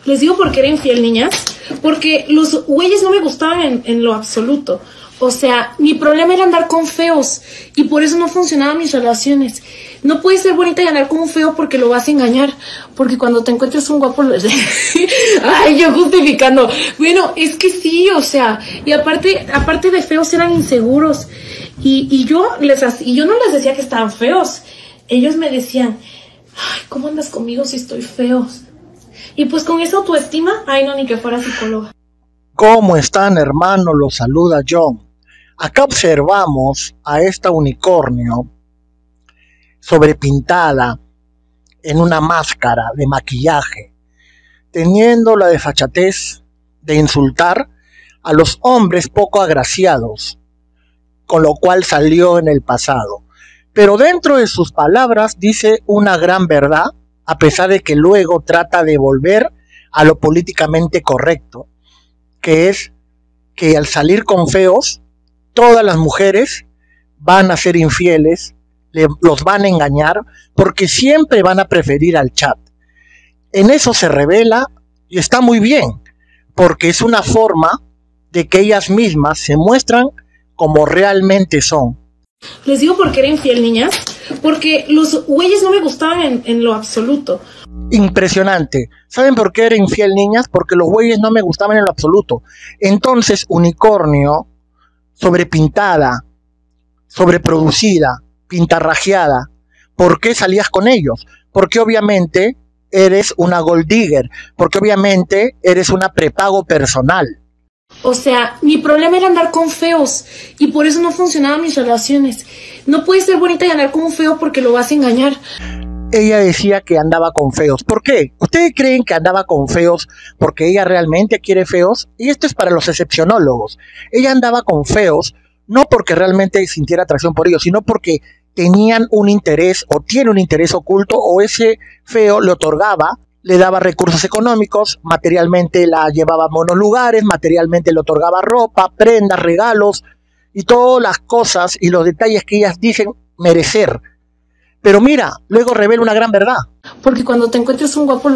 Les digo por qué era infiel, niñas. Porque los güeyes no me gustaban en lo absoluto. O sea, mi problema era andar con feos. Y por eso no funcionaban mis relaciones. No puedes ser bonita y andar con un feo porque lo vas a engañar. Porque cuando te encuentres un guapo... Ay, yo justificando. Bueno, es que sí, o sea. Y aparte de feos eran inseguros. Y yo no les decía que estaban feos. Ellos me decían, ay, ¿cómo andas conmigo si estoy feo? Y pues con esa autoestima, ay no, ni que fuera psicóloga. ¿Cómo están, hermano? Los saluda John. Acá observamos a esta unicornio sobrepintada en una máscara de maquillaje, teniendo la desfachatez de insultar a los hombres poco agraciados, con lo cual salió en el pasado. Pero dentro de sus palabras dice una gran verdad, a pesar de que luego trata de volver a lo políticamente correcto, que es que al salir con feos, todas las mujeres van a ser infieles, los van a engañar, porque siempre van a preferir al chat. En eso se revela y está muy bien, porque es una forma de que ellas mismas se muestran como realmente son. Les digo por qué era infiel, niñas. Porque los güeyes no me gustaban en lo absoluto. Impresionante. ¿Saben por qué era infiel, niñas? Porque los güeyes no me gustaban en lo absoluto. Entonces, unicornio, sobrepintada, sobreproducida, pintarrajeada, ¿por qué salías con ellos? Porque obviamente eres una gold digger, porque obviamente eres una prepago personal. O sea, mi problema era andar con feos. Y por eso no funcionaban mis relaciones. No puedes ser bonita y andar con un feo porque lo vas a engañar. Ella decía que andaba con feos. ¿Por qué? ¿Ustedes creen que andaba con feos porque ella realmente quiere feos? Y esto es para los excepcionólogos. Ella andaba con feos no porque realmente sintiera atracción por ellos, sino porque tenían un interés o tiene un interés oculto, o ese feo le otorgaba, le daba recursos económicos, materialmente la llevaba a buenos lugares, materialmente le otorgaba ropa, prendas, regalos y todas las cosas y los detalles que ellas dicen merecer. Pero mira, luego revela una gran verdad. Porque cuando te encuentres un guapo...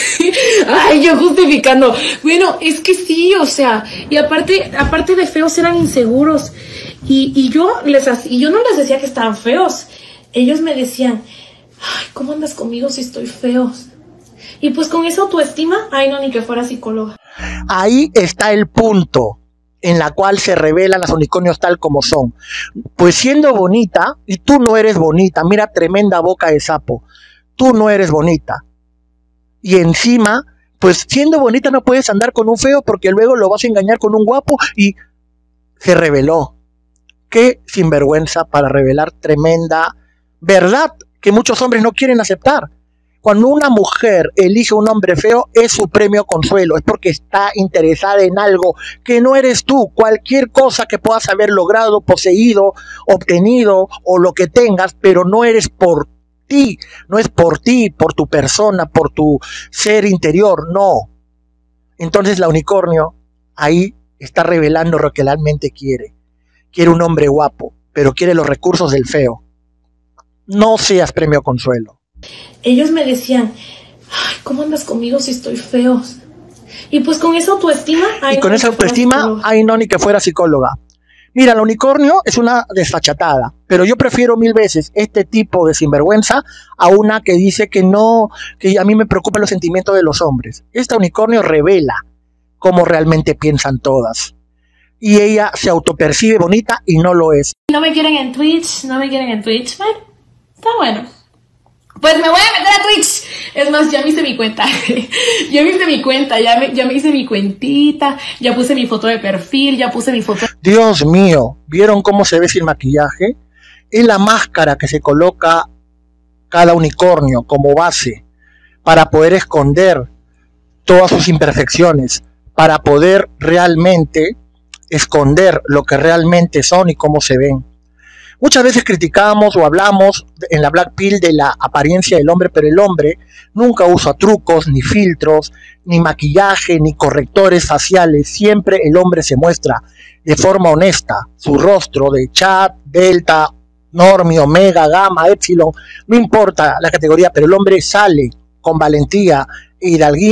Ay, yo justificando. Bueno, es que sí, o sea. Y aparte de feos eran inseguros. Y yo no les decía que estaban feos. Ellos me decían, ay, ¿cómo andas conmigo si estoy feo? Y pues con esa autoestima, ay no, ni que fuera psicóloga. Ahí está el punto en la cual se revelan las unicornios tal como son. Pues siendo bonita, y tú no eres bonita, mira, tremenda boca de sapo, tú no eres bonita. Y encima, pues siendo bonita no puedes andar con un feo porque luego lo vas a engañar con un guapo, y se reveló. Qué sinvergüenza para revelar tremenda verdad que muchos hombres no quieren aceptar. Cuando una mujer elige un hombre feo, es su premio consuelo, es porque está interesada en algo que no eres tú. Cualquier cosa que puedas haber logrado, poseído, obtenido o lo que tengas, pero no eres por ti, no es por ti, por tu persona, por tu ser interior, no. Entonces la unicornio ahí está revelando lo que realmente quiere. Quiere un hombre guapo, pero quiere los recursos del feo. No seas premio consuelo. Ellos me decían, ay, ¿cómo andas conmigo si estoy feo? Y pues con esa autoestima... Ay, y con esa autoestima, ay no, ni que fuera psicóloga. Mira, la unicornio es una desfachatada, pero yo prefiero mil veces este tipo de sinvergüenza a una que dice que no, que a mí me preocupan los sentimientos de los hombres. Esta unicornio revela cómo realmente piensan todas. Y ella se autopercibe bonita y no lo es. No me quieren en Twitch, bueno, está bueno. Pues me voy a meter a Twitch. Es más, ya me hice mi cuenta. Ya me hice mi cuentita. Ya puse mi foto de perfil, ya puse mi foto... Dios mío, ¿vieron cómo se ve sin maquillaje? Es la máscara que se coloca cada unicornio como base para poder esconder todas sus imperfecciones, para poder realmente esconder lo que realmente son y cómo se ven. Muchas veces criticamos o hablamos en la Black Pill de la apariencia del hombre, pero el hombre nunca usa trucos, ni filtros, ni maquillaje, ni correctores faciales. Siempre el hombre se muestra de forma honesta. Su rostro de chat, delta, normie, omega, gamma, epsilon, no importa la categoría, pero el hombre sale con valentía e hidalguía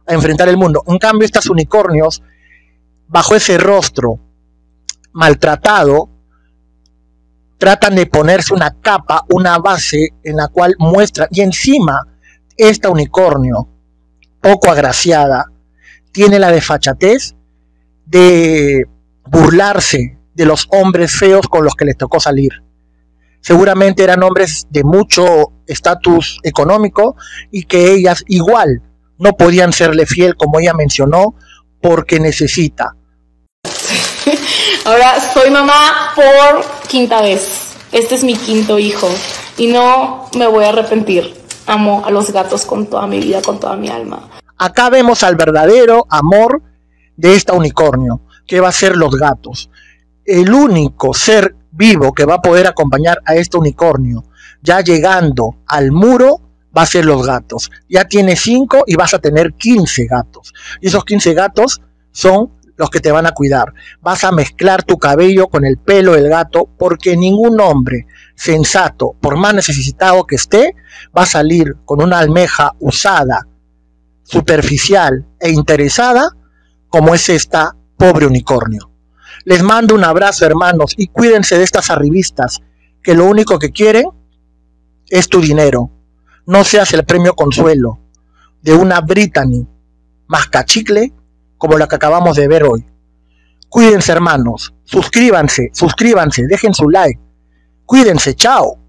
a enfrentar el mundo. En cambio, estos unicornios, bajo ese rostro maltratado, tratan de ponerse una capa, una base en la cual muestra, y encima esta unicornio, poco agraciada, tiene la desfachatez de burlarse de los hombres feos con los que les tocó salir. Seguramente eran hombres de mucho estatus económico y que ellas igual no podían serle fiel, como ella mencionó, porque necesita. Ahora soy mamá por 5ª vez. Este es mi 5º hijo y no me voy a arrepentir. Amo a los gatos con toda mi vida, con toda mi alma. Acá vemos al verdadero amor de esta unicornio, que va a ser los gatos. El único ser vivo que va a poder acompañar a este unicornio, ya llegando al muro, va a ser los gatos. Ya tienes 5 y vas a tener 15 gatos. Y esos 15 gatos son los que te van a cuidar. Vas a mezclar tu cabello con el pelo del gato, porque ningún hombre sensato, por más necesitado que esté, va a salir con una almeja usada, superficial e interesada, como es esta pobre unicornio. Les mando un abrazo, hermanos, y cuídense de estas arribistas, que lo único que quieren es tu dinero. No seas el premio consuelo de una Brittany mascachicle como la que acabamos de ver hoy. Cuídense, hermanos, suscríbanse, dejen su like. Cuídense, chao.